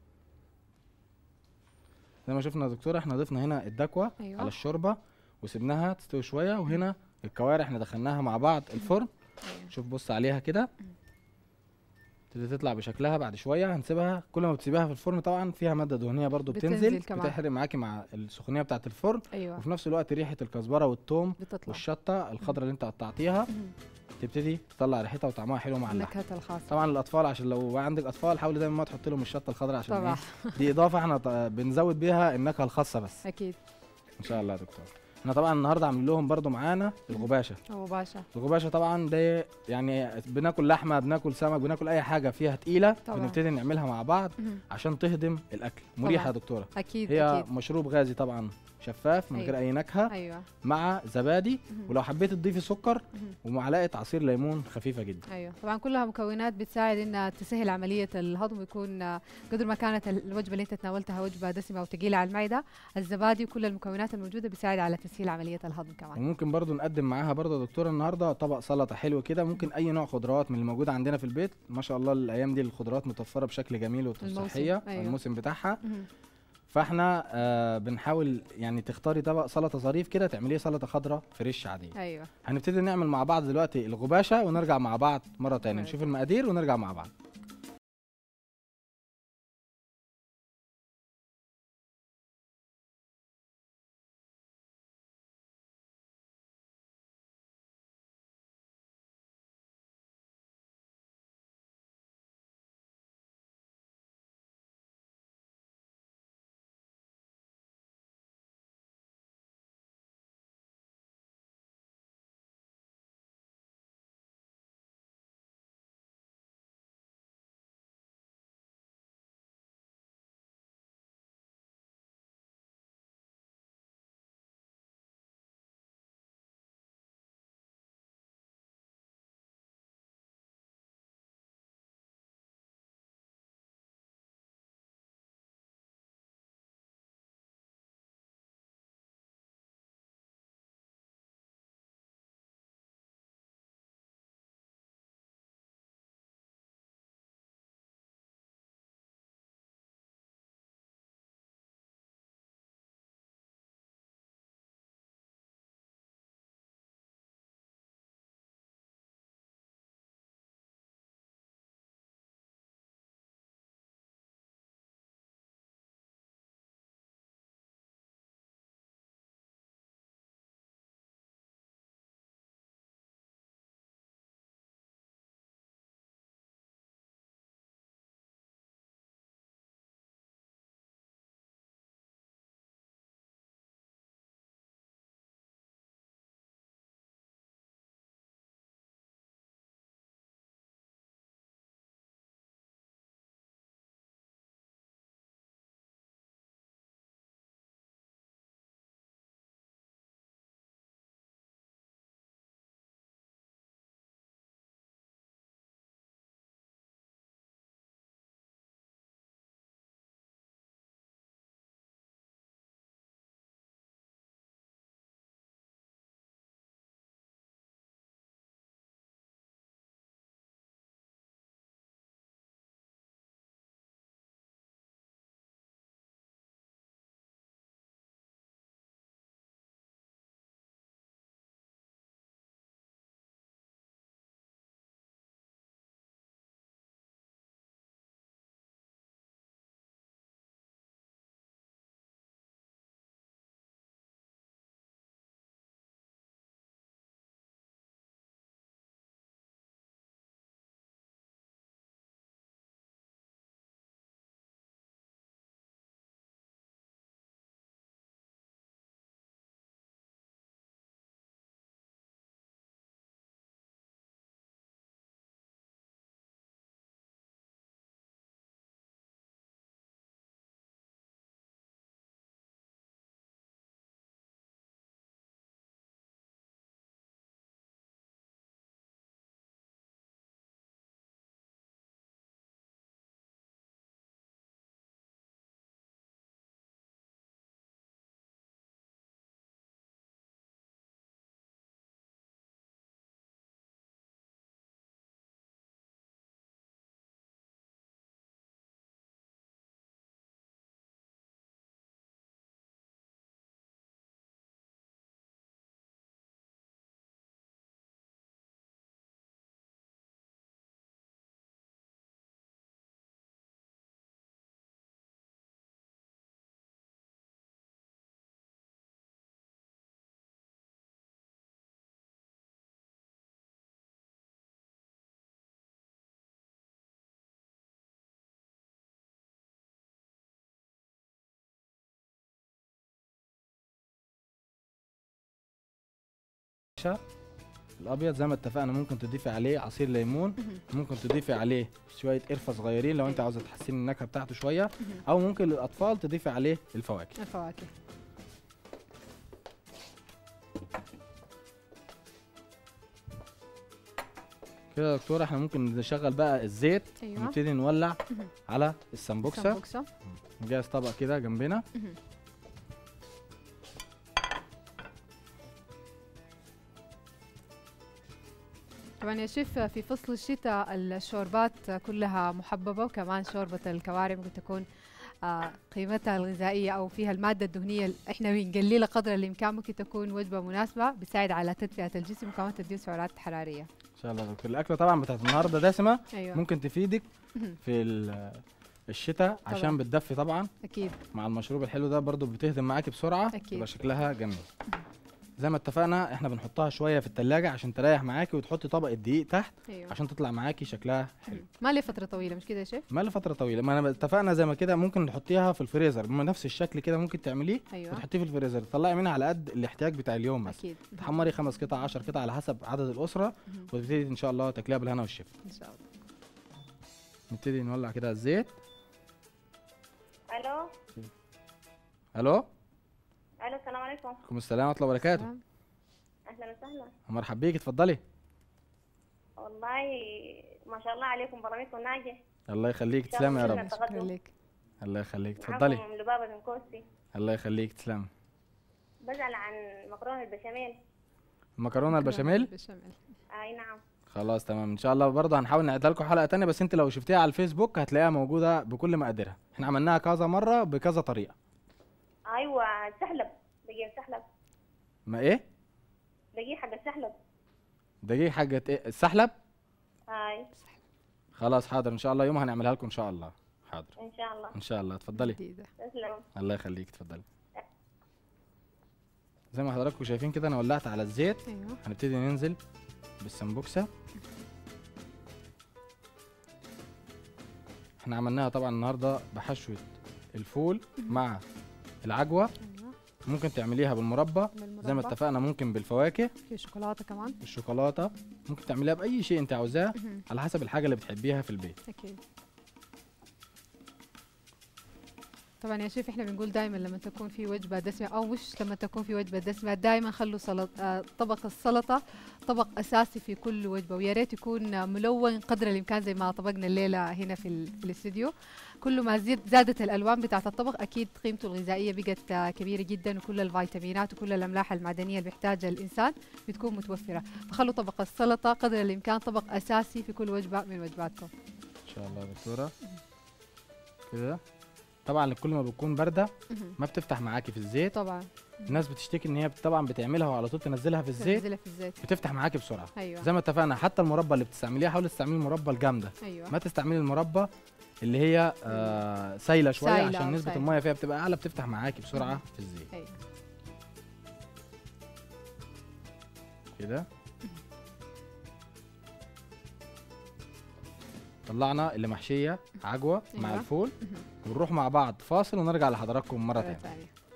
زي ما شفنا يا دكتوره، احنا ضفنا هنا الدكوه أيوة. على الشوربه وسبناها تستوي شويه، وهنا الكوارع احنا دخلناها مع بعض الفرن. أيوة. شوف بص عليها كده، تبتدي تطلع بشكلها. بعد شويه هنسيبها، كل ما بتسيبها في الفرن طبعا فيها ماده دهنيه برضو بتنزل بتنزل، كمان. بتحرق معاكي مع السخونيه بتاعه الفرن. ايوه وفي نفس الوقت ريحه الكزبره والثوم بتطلع والشطه الخضراء اللي انت قطعتيها تبتدي تطلع ريحتها وطعمها حلو مع اللحم. النكهات الخاصه طبعا الاطفال، عشان لو عندك اطفال حاولي دايما ما تحط لهم الشطه الخضراء، عشان طبعا دي اضافه احنا بنزود بيها النكهه الخاصه بس. اكيد. ان شاء الله يا دكتور. احنا طبعا النهارده عاملين لهم برضو معانا الغباشه. ابو باشا الغباشه طبعا ده يعني بناكل لحمه، بناكل سمك، بناكل اي حاجه فيها تقيله، طبعاً. بنبتدي نعملها مع بعض عشان تهضم الاكل. مريحه يا دكتوره. اكيد هي اكيد. مشروب غازي طبعا، شفاف من غير أيوة. اي نكهه، ايوه مع زبادي. ولو حبيت تضيفي سكر مهم. ومعلقه عصير ليمون خفيفه جدا. ايوه طبعا كلها مكونات بتساعد انها تسهل عمليه الهضم، ويكون قدر ما كانت الوجبه اللي انت تناولتها وجبه دسمه وثقيله على المعده، الزبادي وكل المكونات الموجوده بتساعد على تسهيل عمليه الهضم كمان. وممكن برضو نقدم معاها برضو يا دكتوره النهارده طبق سلطه حلو كده. ممكن اي نوع خضروات من اللي موجوده عندنا في البيت، ما شاء الله الايام دي الخضروات متوفره بشكل جميل وصحيه. أيوة. الموسم بتاعها. مهم. فاحنا بنحاول يعني تختاري طبق سلطه ظريف كده، تعمليه سلطه خضراء فريش عاديه. ايوه هنبتدي نعمل مع بعض دلوقتي الغباشه، ونرجع مع بعض مره تانية مرة نشوف المقادير ونرجع مع بعض. الماتشا الابيض زي ما اتفقنا. ممكن تضيفي عليه عصير ليمون، ممكن تضيفي عليه شويه قرفه صغيرين لو انت عاوزه تحسني النكهه بتاعته شويه، او ممكن للاطفال تضيفي عليه الفواكه. الفواكه. كده يا دكتوره احنا ممكن نشغل بقى الزيت. ايوه. ونبتدي نولع على السمبوكسه. سمبوكسه. نجهز طبق كده جنبنا. طبعا يا شيف في فصل الشتاء الشوربات كلها محببة، وكمان شوربة الكوارع ممكن تكون قيمتها الغذائية أو فيها المادة الدهنية احنا بنقللها قدر الإمكان، ممكن تكون وجبة مناسبة بتساعد على تدفئة الجسم وكمان تدي سعرات حرارية. ان شاء الله دكتور. الاكله طبعا بتاعت النهارده دسمه. أيوة. ممكن تفيدك في الشتاء عشان بتدفي طبعا. أكيد. مع المشروب الحلو ده برضو بتهضم معاكي بسرعه. أكيد. يبقى شكلها جميل. زي ما اتفقنا احنا بنحطها شويه في التلاجة عشان تريح معاكي، وتحطي طبق الدقيق تحت. أيوة. عشان تطلع معاكي شكلها حلو. ما لي فترة طويلة مش كده يا شيف؟ ما لفتره طويله. ما انا اتفقنا زي ما كده ممكن تحطيها في الفريزر بنفس الشكل كده، ممكن تعمليه. أيوة. وتحطيه في الفريزر تطلعي منها على قد الاحتياج بتاع اليوم مثلا. أكيد. تحمري 5 قطع 10 قطع على حسب عدد الاسره. وتبتدي ان شاء الله تاكليها بالهنا والشفا. إن شاء الله. نبتدي نولع كده الزيت. الو. الو. الو السلام عليكم. عليكم السلام ورحمه الله وبركاته. اهلا وسهلا. مرحبا بيك، اتفضلي. والله ما شاء الله عليكم، برامجكم ناجح. الله يخليك، تسلمي يا رب. شكرا لك. الله يخليك، اتفضلي. معكم لبابة من كوسي. الله يخليك، تسلمي. بسأل عن مكرونة البشاميل. المكرونه البشاميل. اي نعم. خلاص تمام، ان شاء الله برضه هنحاول نعيدها لكم حلقه تانية، بس انت لو شفتيها على الفيسبوك هتلاقيها موجوده بكل مقاديرها. احنا عملناها كذا مره بكذا طريقه. ايوه سحلب، دقيق سحلب. ما ايه؟ دقيق حق السحلب. دقيق حاجه ايه؟ السحلب. هاي. خلاص حاضر، ان شاء الله يوم هنعملها لكم ان شاء الله. حاضر ان شاء الله. ان شاء الله. اتفضلي. تسلم. الله يخليك، اتفضلي. زي ما حضراتكم شايفين كده انا ولعت على الزيت. ايوه. هنبتدي ننزل بالسمبوكسه. احنا عملناها طبعا النهارده بحشوه الفول مع العجوه. ايوه. ممكن تعمليها بالمربى زي ما اتفقنا، ممكن بالفواكه، في شوكولاته كمان. بالشوكولاته، ممكن تعمليها باي شيء انت عاوزاه على حسب الحاجه اللي بتحبيها في البيت. اكيد. طبعا يا شيف احنا بنقول دائما لما تكون في وجبه دسمه، او مش لما تكون في وجبه دسمه، دائما خلوا طبق السلطه طبق اساسي في كل وجبه، ويا ريت يكون ملون قدر الامكان زي ما طبقنا الليله هنا في الاستديو. كل ما زادت الالوان بتاعه الطبق اكيد قيمته الغذائيه بقت كبيره جدا، وكل الفيتامينات وكل الاملاح المعدنيه اللي بيحتاجها الانسان بتكون متوفره، فخلوا طبق السلطه قدر الامكان طبق اساسي في كل وجبه من وجباتكم. ان شاء الله يا دكتوره. كده طبعا كل ما بتكون بارده ما بتفتح معاكي في الزيت. طبعا الناس بتشتكي ان هي طبعا بتعملها وعلى طول تنزلها في الزيت، بتفتح معاكي بسرعه. ايوه. زي ما اتفقنا حتى المربى اللي بتستعمليها حاولي تستعملي المربى الجامده. ايوه. ما تستعملي المربى اللي هي سايله شويه عشان نسبه سايلة. الميه فيها بتبقى اعلى، بتفتح معاكي بسرعه في الزيت. ايوه. كده طلعنا اللي محشيه عجوه مع أيوة. الفول، ونروح مع بعض فاصل ونرجع لحضراتكم مره تانية.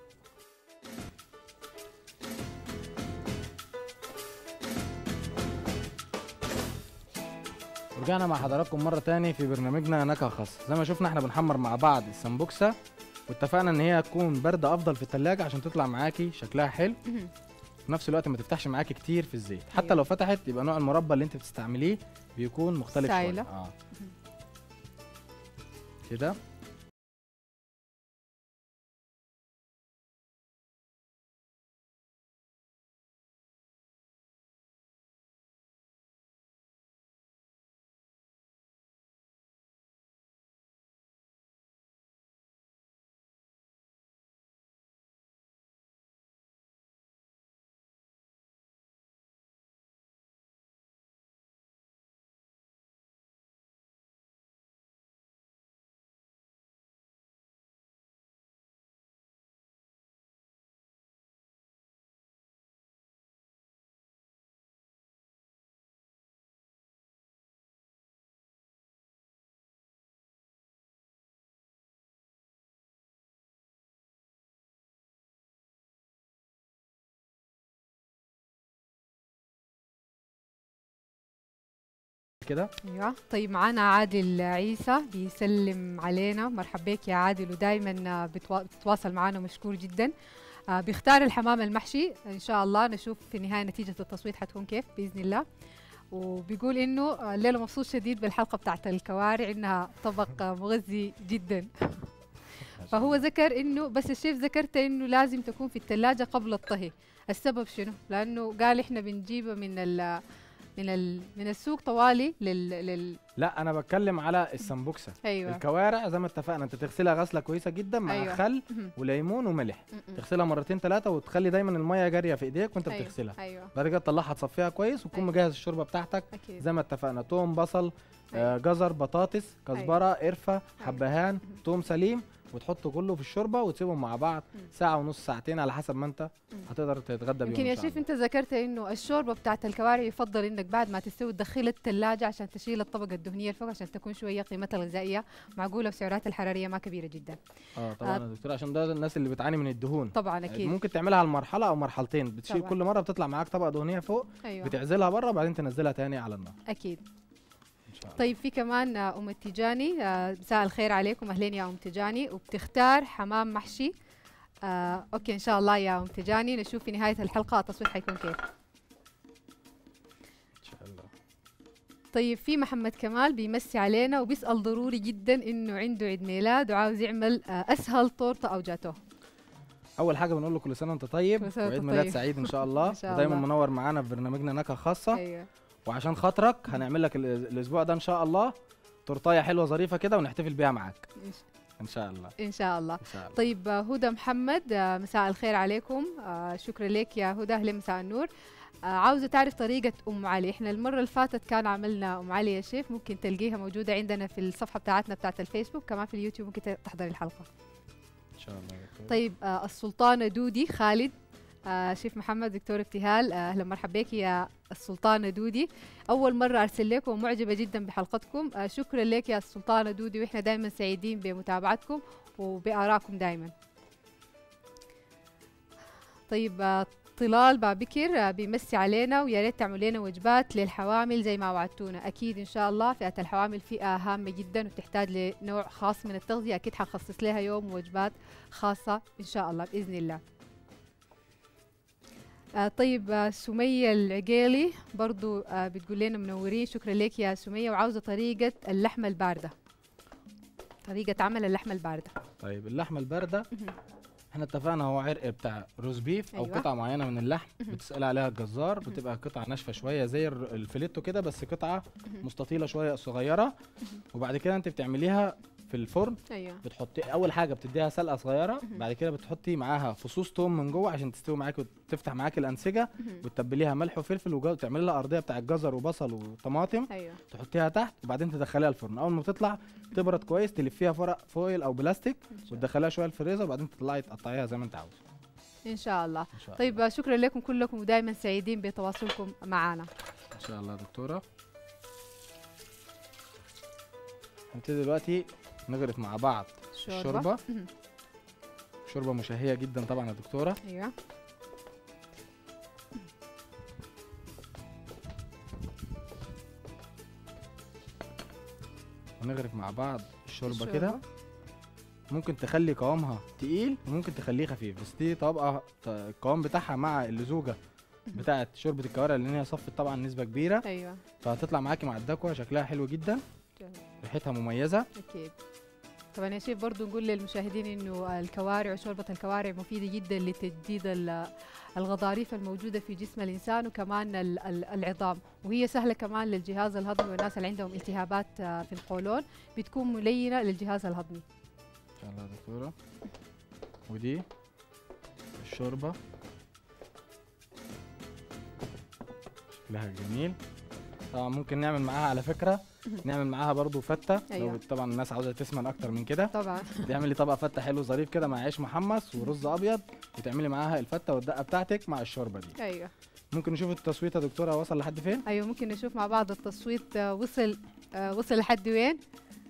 رجعنا مع حضراتكم مرة تاني في برنامجنا نكهة خاصة. زي ما شفنا احنا بنحمر مع بعض السمبوكسة، واتفقنا ان هي تكون باردة افضل في التلاجة عشان تطلع معاكي شكلها حلو. في نفس الوقت ما تفتحش معاكي كتير في الزيت. حتى أيوة. لو فتحت يبقى نوع المربى اللي انت بتستعمليه بيكون مختلف سايلة. شوية. كده كده. ايوه. طيب معانا عادل عيسى بيسلم علينا، مرحبا بك يا عادل، ودائما بتواصل معنا، مشكور جدا. بيختار الحمام المحشي، ان شاء الله نشوف في النهايه نتيجه التصويت حتكون كيف باذن الله. وبيقول انه الليله مبسوط شديد بالحلقه بتاعت الكوارع، انها طبق مغذي جدا. فهو ذكر انه بس الشيف ذكرت انه لازم تكون في الثلاجه قبل الطهي. السبب شنو؟ لانه قال احنا بنجيبه من السوق طوالي لا انا بتكلم على السمبوكسه. ايوه. الكوارع زي ما اتفقنا انت تغسلها غسله كويسه جدا مع أيوة. خل وليمون وملح. تغسلها مرتين ثلاثه وتخلي دايما الميه جاريه في ايديك وانت أيوة. بتغسلها. ايوه. بعد كده تطلعها تصفيها كويس وتكون أيوة. مجهز الشوربه بتاعتك. اكيد. زي ما اتفقنا توم بصل أيوة. جزر بطاطس كزبره قرفه حبهان توم سليم، وتحطه كله في الشوربه وتسيبهم مع بعض ساعه ونص ساعتين على حسب ما انت هتقدر تتغدى بيهم. يمكن يا إن شاء شيف الله. انت ذكرت انه الشوربه بتاعت الكوارع يفضل انك بعد ما تستوي تدخلها الثلاجه عشان تشيل الطبقه الدهنيه الفوق، عشان تكون شويه قيمتها الغذائيه معقوله وسعراتها الحراريه ما كبيره جدا. طبعا يا دكتور، عشان ده الناس اللي بتعاني من الدهون. طبعا اكيد. ممكن تعملها على مرحله او مرحلتين، بتشيل طبعاً. كل مره بتطلع معاك طبقه دهنيه فوق. ايوه. بتعزلها بره وبعدين تنزلها تاني على النار. اكيد. ان شاء الله. طيب في كمان ام التجاني، مساء الخير عليكم، اهلين يا ام تجاني، وبتختار حمام محشي. اوكي ان شاء الله يا ام تجاني، نشوف في نهايه الحلقه التصويت حيكون كيف. ان شاء الله. طيب في محمد كمال بيمسي علينا وبيسأل ضروري جدا انه عنده عيد ميلاد وعاوز يعمل اسهل تورته او جاتوه. اول حاجه بنقول له كل سنه وانت طيب كل سنة وأنت وعيد ميلاد طيب. سعيد ان شاء الله. إن شاء ودايما الله. منور معانا في برنامجنا نكهه خاصه. ايوه. وعشان خاطرك هنعمل لك الاسبوع ده ان شاء الله تورتايه حلوه ظريفه كده ونحتفل بيها معاك ان شاء الله. ان شاء الله. ان شاء الله. طيب هدى محمد، مساء الخير عليكم، شكرا لك يا هدى، اهلا مساء النور. عاوزه تعرف طريقه ام علي. احنا المره اللي فاتت كان عملنا ام علي يا شيف، ممكن تلقيها موجوده عندنا في الصفحه بتاعتنا بتاعت الفيسبوك، كمان في اليوتيوب ممكن تحضري الحلقه ان شاء الله. طيب السلطانه دودي خالد، شيف محمد دكتور ابتهال، اهلا مرحبا بك يا السلطانه دودي، اول مره ارسل لكم ومعجبه جدا بحلقتكم، شكرا لك يا السلطانه دودي، واحنا دائما سعيدين بمتابعتكم وبارائكم دائما. طيب طلال بابكر بيمسي علينا ويا ريت تعملوا لنا وجبات للحوامل زي ما وعدتونا. اكيد ان شاء الله فئه الحوامل فئه هامه جدا وبتحتاج لنوع خاص من التغذيه، اكيد حنخصص لها يوم وجبات خاصه ان شاء الله باذن الله. طيب سمية العقيلي برضو بتقول لنا منورين، شكرا لك يا سمية، وعاوزة طريقة اللحمة الباردة، طريقة عمل اللحمة الباردة. طيب اللحمة الباردة احنا اتفقنا هو عرق بتاع روز بيف او أيوة. قطعة معينة من اللحم بتسأل عليها الجزار، بتبقى قطعة ناشفة شوية زي الفيليتو كده بس قطعة مستطيلة شوية صغيرة، وبعد كده انت بتعمليها في الفرن. ايوه. بتحطي اول حاجه بتديها سلقه صغيره، بعد كده بتحطي معاها فصوص توم من جوه عشان تستوي معاكي وتفتح معاكي الانسجه، وتتبليها ملح وفلفل وتعملي لها ارضيه بتاع الجزر وبصل وطماطم. ايوه. تحطيها تحت وبعدين تدخليها الفرن، اول ما بتطلع تبرد كويس تلفيها في ورق فويل او بلاستيك وتدخليها شويه الفريزر وبعدين تطلعي تقطعيها زي ما انت عاوز. ان شاء الله. إن شاء طيب الله. شكرا لكم كلكم ودائما سعيدين بتواصلكم معنا ان شاء الله يا دكتوره. هنبتدي دلوقتي نغرف مع بعض الشوربه. شوربه مشهيه جدا طبعا يا دكتوره. ايوه. ونغرف مع بعض الشوربه كده. ممكن تخلي قوامها تقيل وممكن تخليه خفيف، بس دي طبقه القوام بتاعها مع اللزوجه بتاعت شوربه الكوارع لان هي صفت طبعا نسبه كبيره، ايوه. فهتطلع معاكي مع الدكوه شكلها حلو جدا، جميل. ريحتها مميزه. اكيد. طبعا يا شيف برضو نقول للمشاهدين انه الكوارع وشوربه الكوارع مفيده جدا لتجديد الغضاريف الموجوده في جسم الانسان وكمان العظام، وهي سهله كمان للجهاز الهضمي، والناس اللي عندهم التهابات في القولون بتكون ملينه للجهاز الهضمي. ان شاء الله يا دكتوره. ودي الشوربه شكلها جميل. طبعا ممكن نعمل معاها على فكره نعمل معاها برضو فته. أيوة. لو طبعا الناس عاوزه تسمن اكتر من كده طبعا تعملي طبق فته حلو ظريف كده مع عيش محمص ورز ابيض وتعملي معاها الفته والدقه بتاعتك مع الشوربه دي. ايوه. ممكن نشوف التصويت يا دكتوره وصل لحد فين؟ ايوه ممكن نشوف مع بعض التصويت وصل لحد وين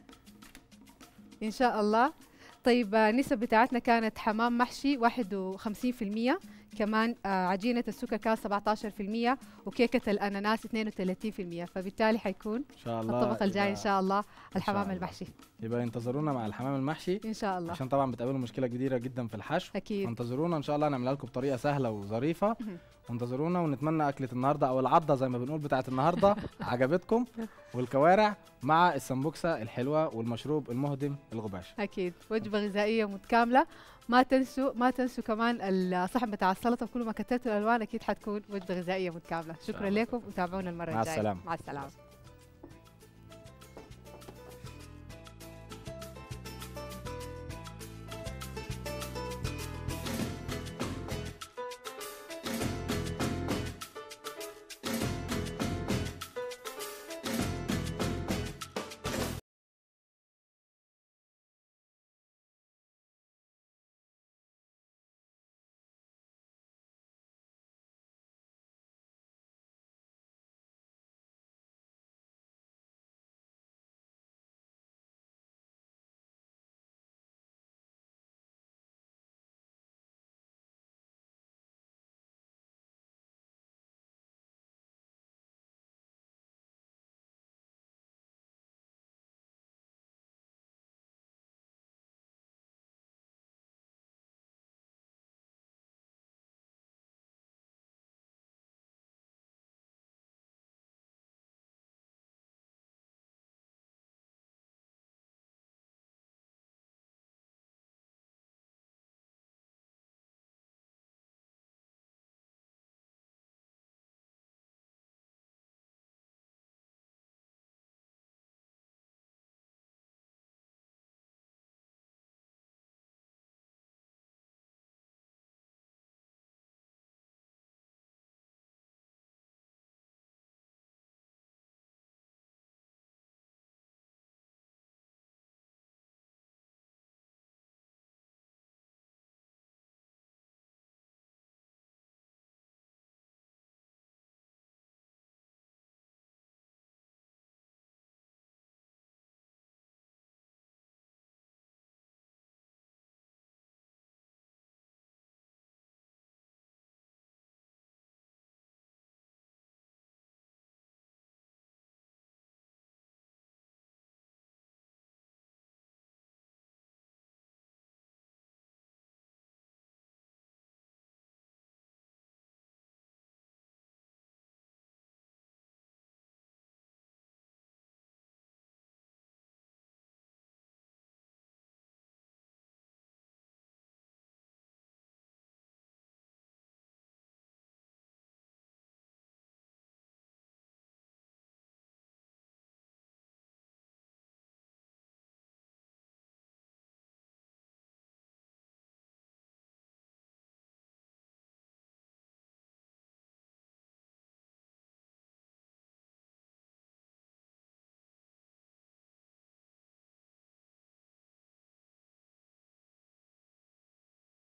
ان شاء الله. طيب النسب بتاعتنا كانت حمام محشي 51%، كمان عجينة السكر 17%، وكيكة الأناناس 32%، فبالتالي حيكون ان شاء الله الطبق الجاي إن شاء الله الحمام الله. المحشي يبقى انتظرونا مع الحمام المحشي، إن شاء الله. عشان طبعا بتقابلوا مشكله كبيره جدا في الحشو. أكيد. فانتظرونا ان شاء الله نعملها لكم بطريقه سهله وظريفه. وانتظرونا، ونتمنى اكله النهارده او العضه زي ما بنقول بتاعه النهارده عجبتكم، والكوارع مع السمبوكسه الحلوه والمشروب المهدم الغباش. أكيد وجبة غذائية متكاملة. ما تنسوا كمان الصحن بتاع السلطة، كل ما كترتوا الألوان أكيد حتكون وجبة غذائية متكاملة. شكرا لكم، وتابعونا المرة مع الجاية. السلامة. مع السلامة.